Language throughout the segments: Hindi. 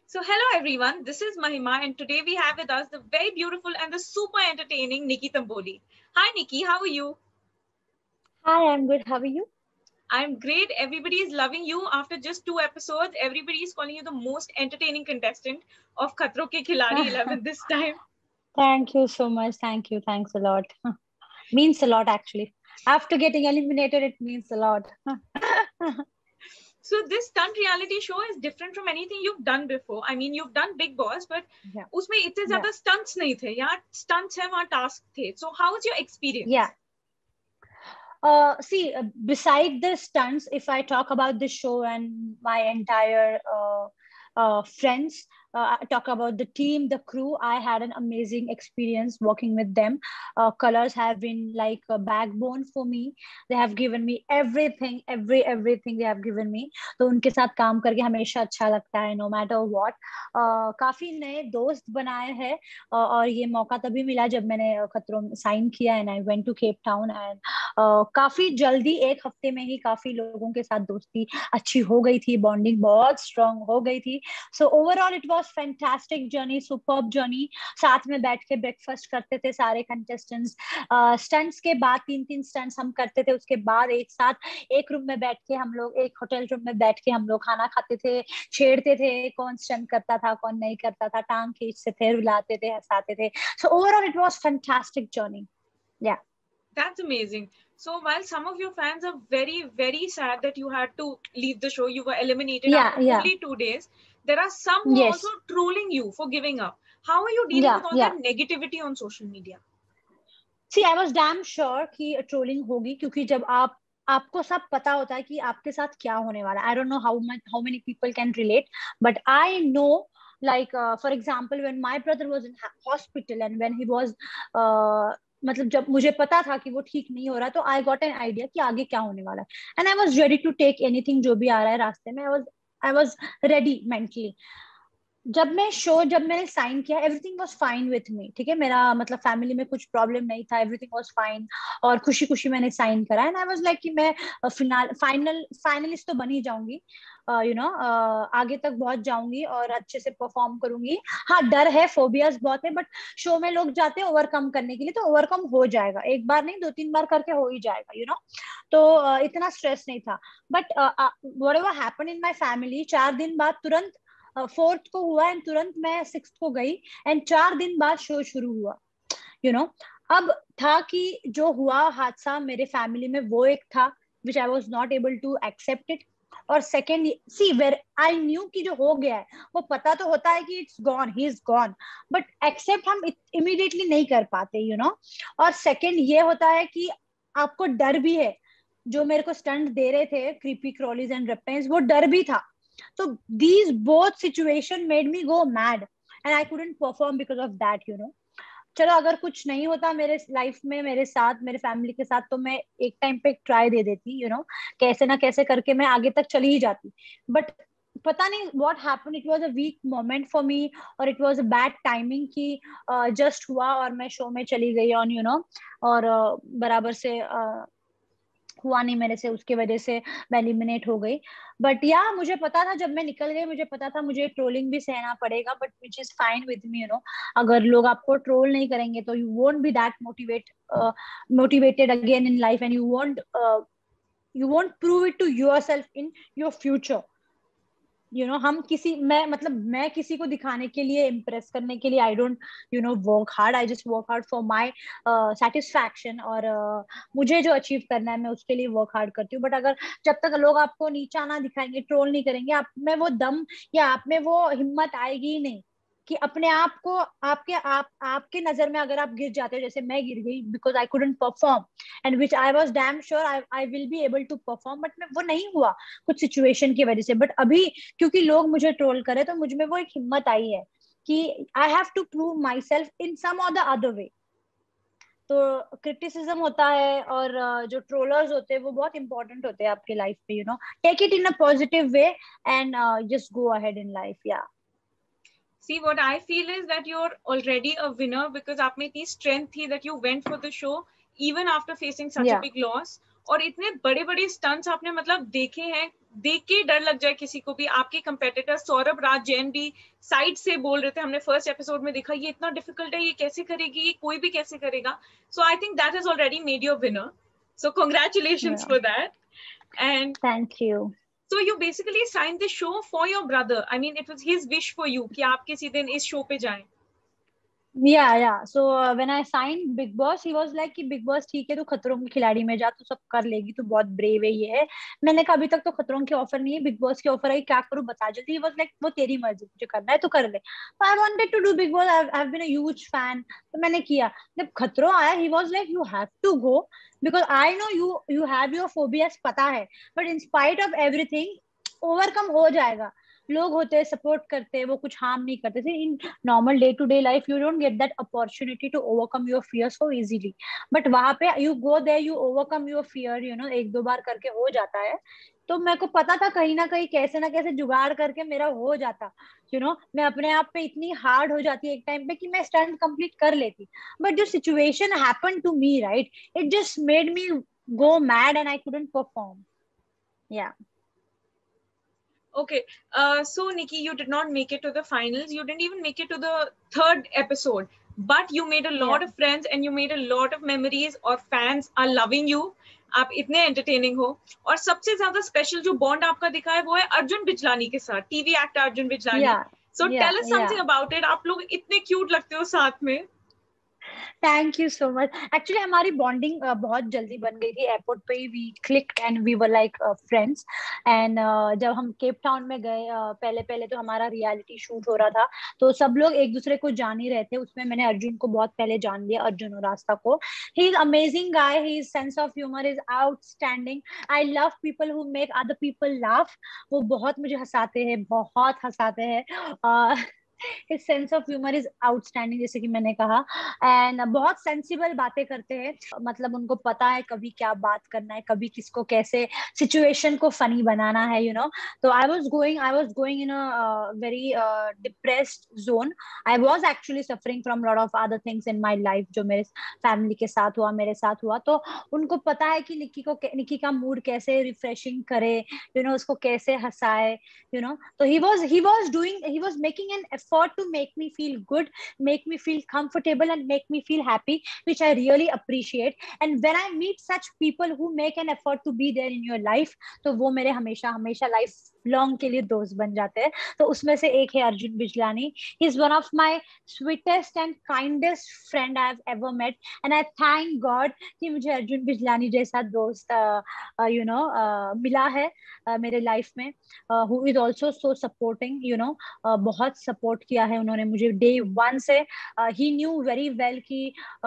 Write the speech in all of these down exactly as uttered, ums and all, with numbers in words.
So hello everyone, this is Mahima and today we have with us the very beautiful and the super entertaining Nikki Tamboli. Hi Nikki, how are you? Hi, I'm good. How are you? I'm great. Everybody is loving you after just two episodes. Everybody is calling you the most entertaining contestant of Khatro Ke Khiladi eleven this time. Thank you so much. Thank you. Thanks a lot. Means a lot, actually. After getting eliminated, it means a lot. So this stunt reality show is different from anything you've done before. I mean, you've done Big Boss, but Yeah. उसमें इतने Yeah. ज़्यादा stunts नहीं थे. यहाँ stunts है, वहाँ task थे. So how was your experience? Yeah. Uh, see, uh, beside the stunts, if I talk about the show and my entire uh, uh, friends, uh, I talk about the team, the crew, I had an amazing experience working with them. Uh, colors have been like a backbone for me. They have given me everything, every everything they have given me. तो उनके साथ काम करके हमेशा अच्छा लगता है, no matter what. uh, काफी नए दोस्त बनाए हैं, uh, और ये मौका तभी मिला जब मैंने खतरों में साइन किया and I went to Cape Town and Uh, काफी जल्दी एक हफ्ते में ही काफी लोगों के साथ दोस्ती अच्छी हो गई थी, बॉन्डिंग बहुत स्ट्रांग हो गई थी. So overall it was fantastic journey, superb journey. साथ में बैठ के ब्रेकफास्ट करते थे सारे कंटेस्टेंट्स. स्टंट्स के बाद तीन तीन स्टंट्स हम करते थे, उसके बाद एक साथ एक रूम में बैठ के हम लोग, एक होटल रूम में बैठ के हम लोग खाना खाते थे, छेड़ते थे कौन स्टंट करता था कौन नहीं करता था, टांग खींचते थे, रुलाते थे, हंसाते थे. So overall it was fantastic journey. Yeah That's amazing. So while some of your fans are very, very sad that you had to leave the show, you were eliminated या after या only two days, there are some who are yes. also trolling you for giving up. How are you dealing या with all या that negativity on social media? See I was damn sure कि ट्रोलिंग होगी, क्योंकि जब आप आपको सब पता होता है कि आपके साथ क्या होने वाला है. I don't know how much how many people can relate, but I know, like uh, for example when my brother was in ha- hospital and when he was uh, मतलब जब मुझे पता था कि वो ठीक नहीं हो रहा, तो आई गॉट एन आइडिया कि आगे क्या होने वाला है, and I was ready to take anything जो भी आ रहा है रास्ते में. I was I was ready mentally. जब मैं शो जब मैंने साइन किया, everything was fine with me. ठीक है, मेरा मतलब फैमिली में कुछ प्रॉब्लम नहीं था, एवरीथिंग वाज फाइन, और खुशी खुशी मैंने साइन करा. एंड आई वाज लाइक कि मैं फिनाल फाइनल फाइनलिस्ट तो बन ही जाऊंगी, यू नो, आगे तक बहुत जाऊंगी और अच्छे से परफॉर्म करूंगी. हाँ, डर है, फोबियाज बहुत है, बट शो में लोग जाते हैं ओवरकम करने के लिए, तो ओवरकम हो जाएगा. एक बार नहीं, दो तीन बार करके हो ही जाएगा, यू you नो know? तो uh, इतना स्ट्रेस नहीं था. But whatever happened in my family, चार दिन बाद तुरंत फोर्थ uh, को हुआ एंड तुरंत मैं सिक्स को गई, एंड चार दिन बाद शो शुरू हुआ, यू you नो know? अब था कि जो हुआ हादसा मेरे फैमिली में, वो एक था which I was not able to accept it. और second, see where I knew कि जो हो गया है वो पता तो होता है कि it's gone, he is gone, but accept हम इमीडिएटली नहीं कर पाते, यू you नो know? और सेकेंड ये होता है कि आपको डर भी है. जो मेरे को स्टंट दे रहे थे क्रीपी क्रॉलीज एंड रेप्टाइल्स, वो डर भी था. So these both situation made me go mad and I couldn't perform because of that, you know. चलो, अगर कुछ नहीं होता मेरे लाइफ में, मेरे साथ, मेरे फैमिली के साथ, तो मैं एक टाइम पे ट्राई दे देती, यू you नो know, कैसे ना कैसे करके मैं आगे तक चली ही जाती. बट पता नहीं what happened, it was a weak moment for me, और it was a bad timing कि जस्ट uh, हुआ और मैं शो में चली गई ऑन, यू नो, और uh, बराबर से uh, हुआ नहीं मेरे से, उसके वजह से मैं एलिमिनेट हो गई. बट या मुझे पता था, जब मैं निकल गई मुझे पता था मुझे ट्रोलिंग भी सहना पड़ेगा, but which is fine with me, you know. अगर लोग आपको ट्रोल नहीं करेंगे तो you won't be that motivate motivated again in life, and you won't you won't prove it to yourself in your future, you know. हम किसी मैं मतलब मैं किसी को दिखाने के लिए, इम्प्रेस करने के लिए, I don't you know work hard, I just work hard for my satisfaction, और uh, मुझे जो अचीव करना है मैं उसके लिए वर्क हार्ड करती हूँ. बट अगर जब तक लोग आपको नीचा ना दिखाएंगे, ट्रोल नहीं करेंगे, आप में वो दम या आप में वो हिम्मत आएगी ही नहीं कि अपने आप को, आपके आप आपके नजर में अगर आप गिर जाते हो, जैसे मैं गिर गई because I couldn't perform, and which I was damn sure I I will be able to perform, but मैं वो नहीं हुआ कुछ सिचुएशन की वजह से. बट अभी क्योंकि लोग मुझे ट्रोल करे, तो मुझ में वो एक हिम्मत आई है कि I have to prove my self in some और द अदर वे. तो क्रिटिसिज्म होता है और जो ट्रोलर्स होते हैं वो बहुत इंपॉर्टेंट होते हैं आपके लाइफ पे, you know. Take it in a positive way and just go ahead in life. Yeah See, what I feel is that you're already a winner because आप में इतनी strength थी that you went for the show even after facing such a या big loss. और इतने बड़े बड़े stunts आपने मतलब देखे हैं देख के डर लग जाए किसी को भी. आपके कंपेटिटर सौरभ राज जैन भी साइड से बोल रहे थे, हमने फर्स्ट एपिसोड में देखा, ये इतना डिफिकल्ट है, ये कैसे करेगी, ये कोई भी कैसे करेगा. So I think that is already made you a winner. So congratulations Yeah. for that. And Thank you. so you basically signed the show for your brother. I mean, it was his wish for you कि आप किसी दिन इस show पे जाएं. Yeah, yeah. So uh, when I signed Big Boss, he was like कि Big Boss ठीक है, तू खतरों के खिलाड़ी में जा, तू सब कर लेगी, तू बहुत ब्रेव है, ये है. मैंने कहा अभी तक तो खतरों की ऑफर नहीं है, बिग बॉस की ऑफर है, क्या करूँ बता जल्दी. He was like वो तेरी मर्जी, तुझे करना है तो कर ले. So I wanted to do Big Boss. I've, I've been a huge fan. तो मैंने किया. जब खतरों आया, he was like you have to go because I know you you have your phobias, पता है. But in spite of everything, overcome हो जाएगा. लोग होते हैं सपोर्ट करते हैं, वो कुछ हार्म नहीं करते थे. In normal day to day life you don't get that opportunity to overcome your fear so easily. But वहां पे you go there, you overcome your fear, you know, एक दो बार करके हो जाता है. तो मेरे को पता था कहीं ना कहीं कैसे ना कैसे जुगाड़ करके मेरा हो जाता. यू नो, मैं अपने आप पे इतनी हार्ड हो जाती एक टाइम पे कि मैं स्टंट कंप्लीट कर लेती. बट जो situation happen to me, right, it just made me go mad and I couldn't perform. Yeah Okay, uh, so Nikki, you did not make it to the finals. You didn't even make it to the third episode, but you made a lot Yeah. of friends and you made a lot of memories. और fans are loving you. आप इतने entertaining हो. और सबसे ज्यादा special जो bond आपका दिखा है वो है अर्जुन बिजलानी के साथ, T V actor Arjun Bijlani. Yeah. So Yeah, tell us something yeah. about it. आप लोग इतने cute लगते हो साथ में. Thank you so much. Actually हमारी बॉन्डिंग uh, बहुत जल्दी बन गई थी. एयरपोर्ट पे ही we clicked and we were like friends. And जब हम केप टाउन में गए, uh, पहले पहले तो हमारा रियलिटी शूट हो रहा था, तो सब लोग एक दूसरे को जान ही रहे थे. उसमें मैंने अर्जुन को बहुत पहले जान लिया, अर्जुन और रास्ता को. He is amazing guy, he sense of humour is outstanding. I love people who make other people laugh. वो बहुत मुझे हंसाते हैं, बहुत हंसाते हैं. uh, his sense of humour is outstanding, जैसे कि मैंने कहा. एंड बहुत सेंसिबल बातें करते हैं. मतलब उनको पता है कभी क्या बात करना है, कभी किसको कैसे सिचुएशन को फनी बनाना है, यू you नो know? तो I was going I was going in a very depressed zone. I was actually suffering from lot of other things in my life, जो मेरे फैमिली के साथ हुआ, मेरे साथ हुआ. तो उनको पता है कि निक्की को निक्की का मूड कैसे रिफ्रेशिंग करे, यू you नो know, उसको कैसे हंसाए, यू नो. तो he was he was doing he was making an effort to make me feel good, make me feel comfortable and make me feel happy, which I really appreciate. And when I meet such people who make an effort to be there in your life, तो वो मेरे हमेशा हमेशा लाइफ लॉन्ग के लिए दोस्त बन जाते हैं. तो उसमें से एक है Arjun Bijlani. He is one of my sweetest and kindest friend I have ever met. And I thank God कि मुझे अर्जुन बिजलानी जैसा दोस्त यू नो मिला है uh, मेरे लाइफ में, who is also so supporting, you know. बहुत सपोर्ट किया है उन्होंने मुझे डे वन से. ही न्यू वेरी वेल कि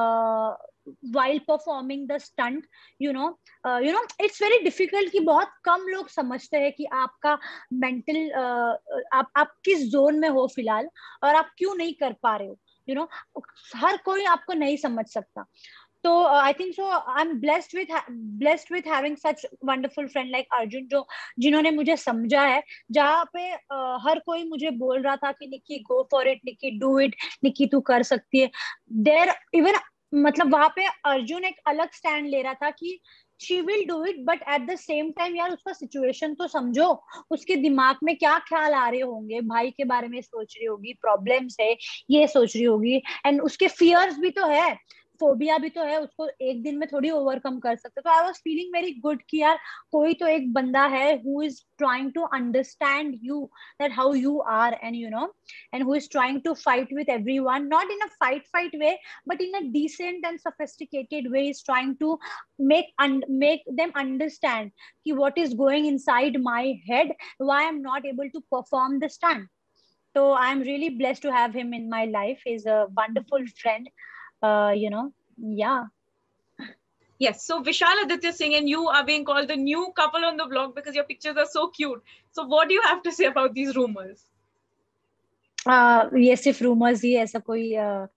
while performing the stunt, you know uh, you know it's very difficult कि बहुत कम लोग समझते हैं कि आपका मेंटल uh, आप आप किस जोन में हो फिलहाल और आप क्यों नहीं कर पा रहे हो, you know. हर कोई आपको नहीं समझ सकता. तो I think so I am blessed with blessed with having such wonderful friend like Arjun, जो जिन्होंने मुझे समझा है. जहाँ पे uh, हर कोई मुझे बोल रहा था कि Nikki go for it, Nikki do it, Nikki तू कर सकती है. देयर इवन मतलब वहां पे अर्जुन एक अलग स्टैंड ले रहा था कि she will do it, but at the same time यार उसका सिचुएशन तो समझो, उसके दिमाग में क्या ख्याल आ रहे होंगे, भाई के बारे में सोच रही होगी, प्रॉब्लम्स है ये सोच रही होगी, एंड उसके फियर्स भी तो है, फोबिया भी तो है, उसको एक दिन में थोड़ी ओवरकम कर सकते. तो I was feeling very good कि यार कोई तो एक बंदा है who is trying to understand you, that how you are, and you know, and who is trying to fight with everyone, not in a fight fight way, but in a decent and sophisticated way, is trying to make and make them understand ki what is going inside my head, why I'm not able to perform the stunt. So I'm really blessed to have him in my life. He's a wonderful friend. Uh, you know, yeah. Yes, so Vishal Aditya Singh and you are being called the new couple on the block because your pictures are so cute. So what do you have to say about these rumors? Uh, ये सिर्फ rumors ही, ऐसा कोई uh,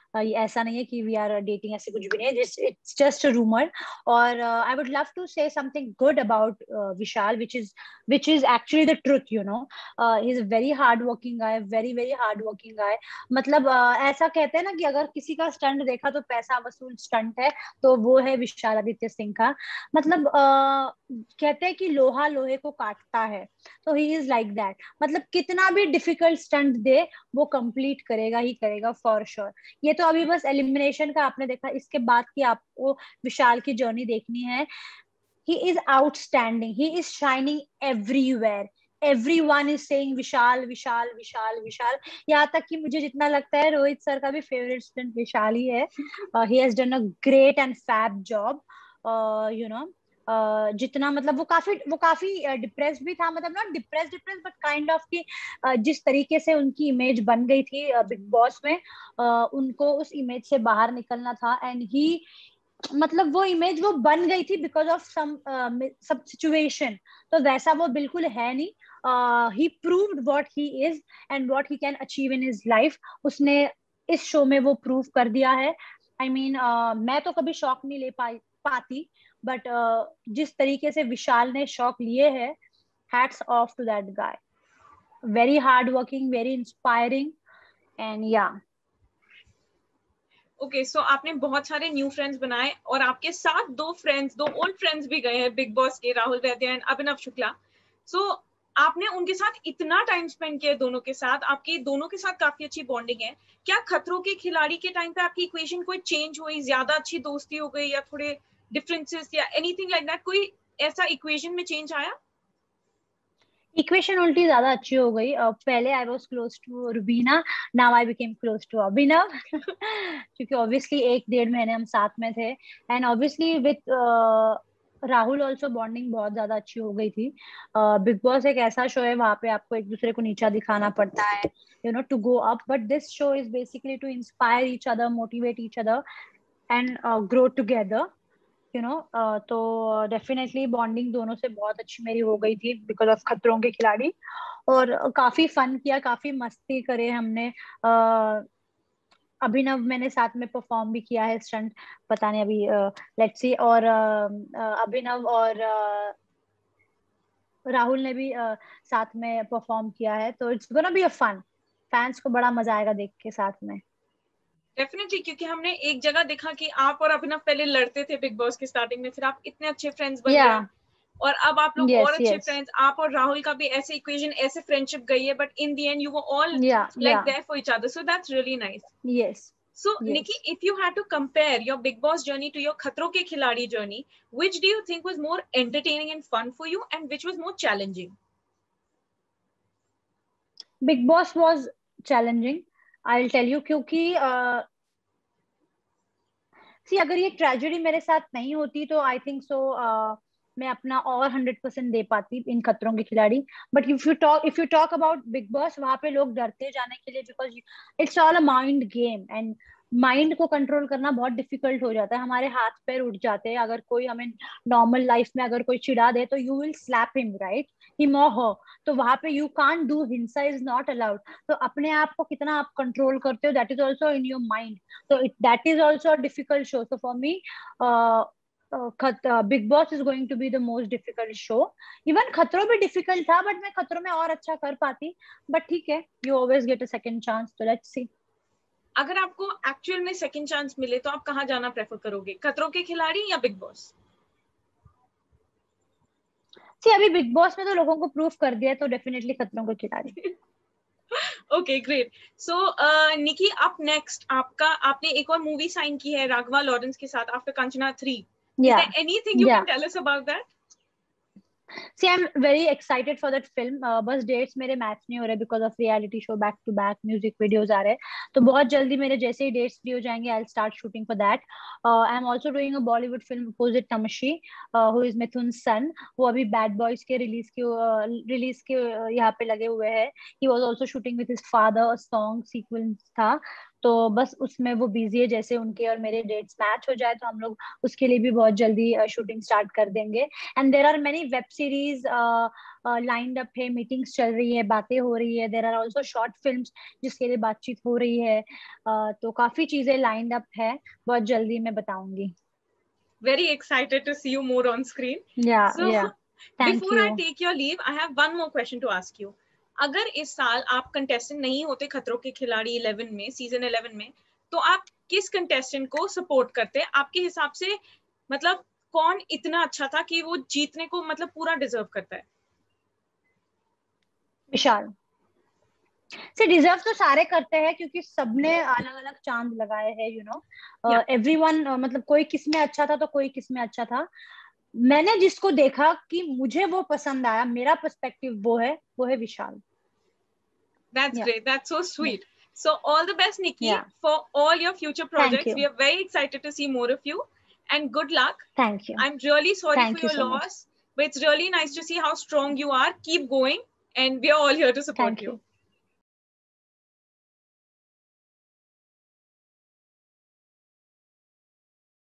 ऐसा नहीं है कि वी आर डेटिंग, ऐसे कुछ भी नहीं है, इट्स जस्ट अ रूमर. और I would love to say something good about Vishal, which is which is actually the truth, you know. He is very hard working guy, very very hard working guy. मतलब uh, ऐसा कहते हैं ना कि अगर किसी का स्टंट देखा तो पैसा वसूल स्टंट है, तो वो है विशाल आदित्य सिंह का. मतलब uh, कहते हैं कि लोहा लोहे को काटता है, तो ही इज लाइक दैट. मतलब कितना भी डिफिकल्ट स्टंट दे वो कंप्लीट करेगा ही करेगा फॉर श्योर. ये तो अभी बस एलिमिनेशन का आपने देखा, इसके बाद की आपको विशाल की जर्नी देखनी है. he is outstanding, he is shining everywhere, everyone is saying विशाल विशाल विशाल विशाल. यहाँ तक कि मुझे जितना लगता है रोहित सर का भी फेवरेट स्टूडेंट विशाल ही है. uh, he has done a great and fab job, uh, you know. Uh, जितना मतलब वो काफी वो काफी डिप्रेस भी था, मतलब not depress depress but kind of की uh, जिस तरीके से उनकी इमेज बन गई थी बिग uh, बॉस में, uh, उनको उस इमेज से बाहर निकलना था. एंड ही मतलब वो इमेज वो बन गई थी बिकॉज ऑफ सम सब सिचुएशन. तो वैसा वो बिल्कुल है नहीं. He proved what he is and what he can achieve in his life. उसने इस शो में वो प्रूव कर दिया है. I I mean mean, uh, मैं तो कभी शौक नहीं ले पाई पाती, बट uh, जिस तरीके से विशाल ने शौक लिए है, hats off to that guy. Very hard working, very inspiring, and yeah. Okay, so आपने बहुत सारे न्यू फ्रेंड्स बनाए और आपके साथ दो फ्रेंड्स, दो ओल्ड फ्रेंड्स भी गए हैं बिग बॉस के, Rahul Vaidya and Abhinav Shukla. So so, आपने उनके साथ इतना टाइम स्पेंड किया, दोनों के साथ, आपकी दोनों के साथ काफी अच्छी बॉन्डिंग है. क्या खतरों के खिलाड़ी के टाइम पे आपकी इक्वेशन कोई चेंज हुई, ज्यादा अच्छी दोस्ती हो गई, या थोड़े डिफरेंसेस या एनीथिंग लाइक दैट, कोई ऐसा इक्वेशन में चेंज आया? इक्वेशन उल्टी ज्यादा अच्छी हो गई. uh, पहले I was close to Rubina, now I became close to Abhinav. क्योंकि ऑब्वियसली एक डेढ़ महीने हम साथ में थे. And obviously with Rahul also bonding बहुत ज्यादा अच्छी हो गई थी. बिग बॉस एक ऐसा शो है, वहां पे आपको एक दूसरे को नीचा दिखाना पड़ता है, you know, to go up. But this show is basically to inspire each other, motivate each other and grow together, you know. तो डेफिनेटली बॉन्डिंग दोनों से बहुत अच्छी मेरी हो गई थी बिकॉज ऑफ खतरों के खिलाड़ी. और uh, काफी फन किया, काफी मस्ती करे हमने. uh, अभिनव मैंने साथ में परफॉर्म भी किया है स्टंट, पता नहीं अभी, लेट्स सी. और uh, uh, अभिनव और uh, राहुल ने भी uh, साथ में परफॉर्म किया है, तो it's gonna be a fun. Fans को बड़ा मजा आएगा देख के साथ में. डेफिनेटली, क्योंकि हमने एक जगह देखा कि आप और अभिनव पहले लड़ते थे बिग बॉस के स्टार्टिंग में, फिर आप इतने अच्छे फ्रेंड्स बन yeah. गए, और अब आप लोग yes, और अच्छे yes. फ्रेंड्स. आप और राहुल का भी ऐसे इक्वेशन, ऐसे फ्रेंडशिप गई है, but in the end you were all yeah, like yeah. There for each other, so that's really nice. yes. So, yes. Nikki, if you had to compare your Big Boss journey to your Khatron Ke Khiladi journey, which do you think was more entertaining and fun for you, and which was more challenging? Big Boss was challenging, I'll tell you, क्योंकि uh, see, अगर ये ट्रेजेडी मेरे साथ नहीं होती तो आई थिंक सो मैं अपना और हंड्रेड परसेंट दे पाती इन Khatron Ke Khiladi. But if you talk if you talk about Bigg Boss, वहां पे लोग डरते जाने के लिए, because it's all a mind game, and mind को कंट्रोल करना बहुत डिफिकल्ट हो जाता है. हमारे हाथ पैर उठ जाते हैं. अगर कोई हमें नॉर्मल लाइफ में अगर कोई चिढ़ा दे तो you will slap him, right, him और हर. तो वहां पे यू कांट डू, हिंसा इज नॉट अलाउड. तो अपने आप को कितना आप कंट्रोल करते हो, that is also in your mind. so it, that is also a difficult show. So for me, uh, uh, Khat, uh, Big Boss is going to be the most difficult show. Even खतरों भी difficult था, but मैं खतरों में और अच्छा कर पाती. But ठीक है, you always get a second chance. So let's see. अगर आपको एक्चुअल में सेकंड चांस मिले तो आप कहाँ जाना प्रेफर करोगे, खतरों के खिलाड़ी या बिग बॉस? See, अभी बिग बॉस में तो लोगों को प्रूफ कर दिया है, तो definitely Khatron Ke Khiladi. Okay, great. So Nikki, up next आपका, आपने एक और मूवी साइन की है राघवा लॉरेंस के साथ after Kanchana three. Yeah. Is there anything you yeah. can tell us about that? See, I'm very excited for that film. uh, बस डेट्स मेरे मैच नहीं हो रहे because of reality show, back to back music videos आ रहे हैं. तो बहुत जल्दी मेरे जैसे ही डेट्स फ्री हो जाएंगे, I will start shooting for that. I am also doing a Bollywood film opposite Tamshi, who is Mithun son. वो अभी बैड बॉयज के रिलीज के रिलीज uh, के uh, यहाँ पे लगे हुए हैं. He was also shooting with his father, a song sequence था. तो बस उसमें वो बिजी है, जैसे उनके और मेरे डेट्स मैच हो जाए तो हम लोग उसके लिए भी बहुत जल्दी शूटिंग स्टार्ट कर देंगे। And there are many web series lined up है, मीटिंग्स चल रही है, बातें हो रही है। There are also short films जिसके लिए बातचीत हो रही है। uh, तो काफी चीजें लाइंड अप है, बहुत जल्दी मैं बताऊंगी। Very excited to see you more on screen. Yeah, So yeah. Thank before I you. take your leave, I have one more question to ask you. अगर इस साल आप कंटेस्टेंट नहीं होते खतरों के खिलाड़ी इलेवन में, सीजन इलेवन में, तो आप किस कंटेस्टेंट को सपोर्ट करते? आपके हिसाब से मतलब कौन इतना अच्छा था कि वो जीतने को मतलब पूरा डिजर्व करता है? विशाल से डिजर्व तो सारे करते हैं क्योंकि सबने अलग अलग चांद लगाए हैं, यू नो एवरीवन। मतलब कोई किस में अच्छा था तो कोई किस में अच्छा था। मैंने जिसको देखा कि मुझे वो पसंद आया, मेरा पर्सपेक्टिव वो है, वो है विशाल। That's yeah. great. That's so sweet. Yeah. So all the best, Nikki, yeah. for all your future projects. Thank you. We are very excited to see more of you, and good luck. Thank you. I'm really sorry Thank for you your so loss, much. but it's really nice to see how strong you are. Keep going, and we are all here to support Thank you. you.